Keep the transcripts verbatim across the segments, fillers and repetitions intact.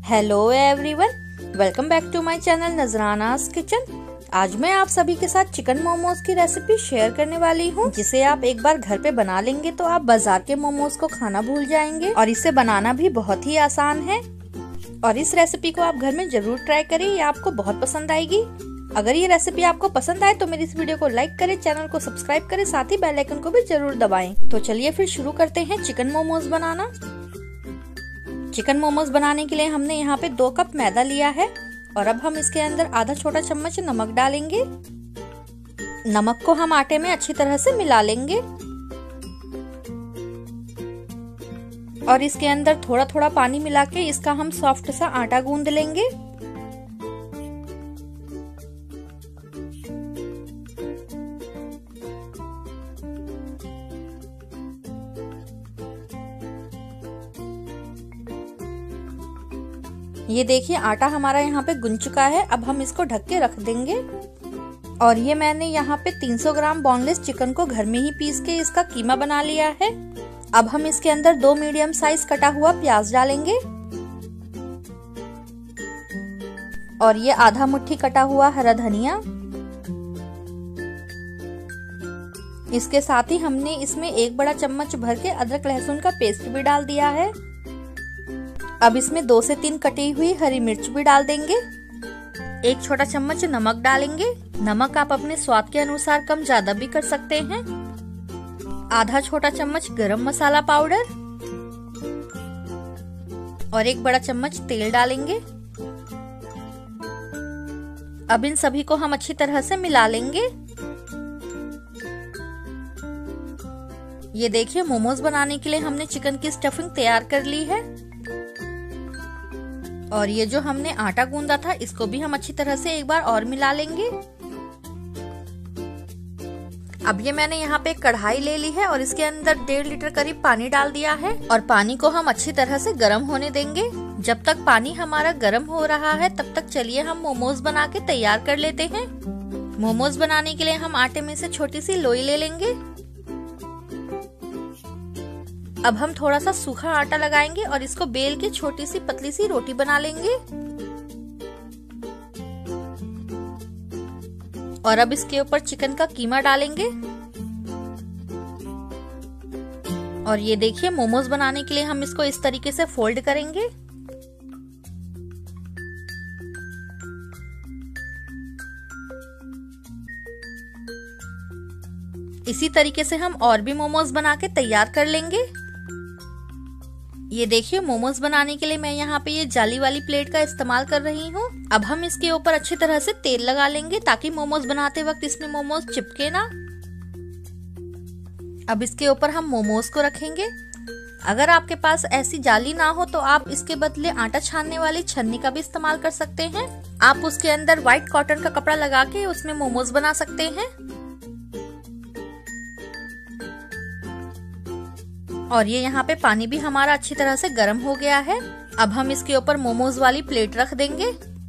Hello everyone, welcome back to my channel Nazrana's kitchen. आज मैं आप सभी के साथ चिकन मोमोज की रेसिपी शेयर करने वाली हूँ, जिसे आप एक बार घर पे बना लेंगे तो आप बाजार के मोमोज को खाना भूल जाएंगे। और इसे बनाना भी बहुत ही आसान है और इस रेसिपी को आप घर में जरूर ट्राई करें, ये आपको बहुत पसंद आएगी। अगर ये रेसिपी आपको पसंद आए तो मेरी इस वीडियो को लाइक करें, चैनल को सब्सक्राइब करें, साथ ही बेल आइकन को भी जरूर दबाएं। तो चलिए फिर शुरू करते हैं चिकन मोमोज बनाना। चिकन मोमोज बनाने के लिए हमने यहाँ पे दो कप मैदा लिया है और अब हम इसके अंदर आधा छोटा चम्मच नमक डालेंगे। नमक को हम आटे में अच्छी तरह से मिला लेंगे और इसके अंदर थोड़ा थोड़ा पानी मिला के इसका हम सॉफ्ट सा आटा गूंद लेंगे। ये देखिए आटा हमारा यहाँ पे गुंज चुका है। अब हम इसको ढक के रख देंगे। और ये मैंने यहाँ पे तीन सौ ग्राम बोनलेस चिकन को घर में ही पीस के इसका कीमा बना लिया है। अब हम इसके अंदर दो मीडियम साइज कटा हुआ प्याज डालेंगे और ये आधा मुट्ठी कटा हुआ हरा धनिया। इसके साथ ही हमने इसमें एक बड़ा चम्मच भर के अदरक लहसुन का पेस्ट भी डाल दिया है। अब इसमें दो से तीन कटी हुई हरी मिर्च भी डाल देंगे। एक छोटा चम्मच नमक डालेंगे। नमक आप अपने स्वाद के अनुसार कम ज्यादा भी कर सकते हैं। आधा छोटा चम्मच गरम मसाला पाउडर और एक बड़ा चम्मच तेल डालेंगे। अब इन सभी को हम अच्छी तरह से मिला लेंगे। ये देखिए मोमोज बनाने के लिए हमने चिकन की स्टफिंग तैयार कर ली है और ये जो हमने आटा गूंदा था इसको भी हम अच्छी तरह से एक बार और मिला लेंगे। अब ये मैंने यहाँ पे एक कढ़ाई ले ली है और इसके अंदर डेढ़ लीटर करीब पानी डाल दिया है और पानी को हम अच्छी तरह से गर्म होने देंगे। जब तक पानी हमारा गर्म हो रहा है तब तक चलिए हम मोमोज बना के तैयार कर लेते हैं। मोमोज बनाने के लिए हम आटे में से छोटी सी लोई ले लेंगे। अब हम थोड़ा सा सूखा आटा लगाएंगे और इसको बेल के छोटी सी पतली सी रोटी बना लेंगे। और अब इसके ऊपर चिकन का कीमा डालेंगे और ये देखिए मोमोज बनाने के लिए हम इसको इस तरीके से फोल्ड करेंगे। इसी तरीके से हम और भी मोमोज बना के तैयार कर लेंगे। ये देखिए मोमोज बनाने के लिए मैं यहाँ पे ये जाली वाली प्लेट का इस्तेमाल कर रही हूँ। अब हम इसके ऊपर अच्छी तरह से तेल लगा लेंगे ताकि मोमोज बनाते वक्त इसमें मोमोज चिपके ना। अब इसके ऊपर हम मोमोज को रखेंगे। अगर आपके पास ऐसी जाली ना हो तो आप इसके बदले आटा छानने वाली छन्नी का भी इस्तेमाल कर सकते हैं। आप उसके अंदर व्हाइट कॉटन का कपड़ा लगा के उसमें मोमोज बना सकते हैं। और ये यहाँ पे पानी भी हमारा अच्छी तरह से गर्म हो गया है। अब हम इसके ऊपर मोमोज वाली प्लेट रख देंगे।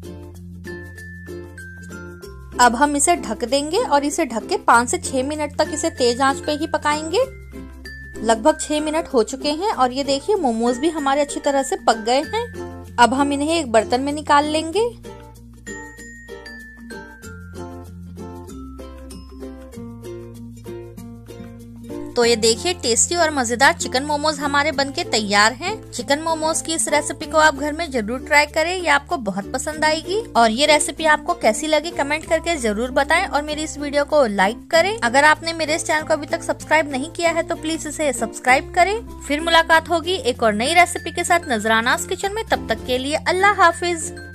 अब हम इसे ढक देंगे और इसे ढक के पाँच से छह मिनट तक इसे तेज आंच पे ही पकाएंगे। लगभग छह मिनट हो चुके हैं और ये देखिए मोमोज भी हमारे अच्छी तरह से पक गए हैं। अब हम इन्हें एक बर्तन में निकाल लेंगे। तो ये देखिए टेस्टी और मजेदार चिकन मोमोज हमारे बनके तैयार हैं। चिकन मोमोज की इस रेसिपी को आप घर में जरूर ट्राई करें, ये आपको बहुत पसंद आएगी। और ये रेसिपी आपको कैसी लगी कमेंट करके जरूर बताएं और मेरी इस वीडियो को लाइक करें। अगर आपने मेरे इस चैनल को अभी तक सब्सक्राइब नहीं किया है तो प्लीज इसे सब्सक्राइब करें। फिर मुलाकात होगी एक और नई रेसिपी के साथ नजरानास किचन में। तब तक के लिए अल्लाह हाफिज।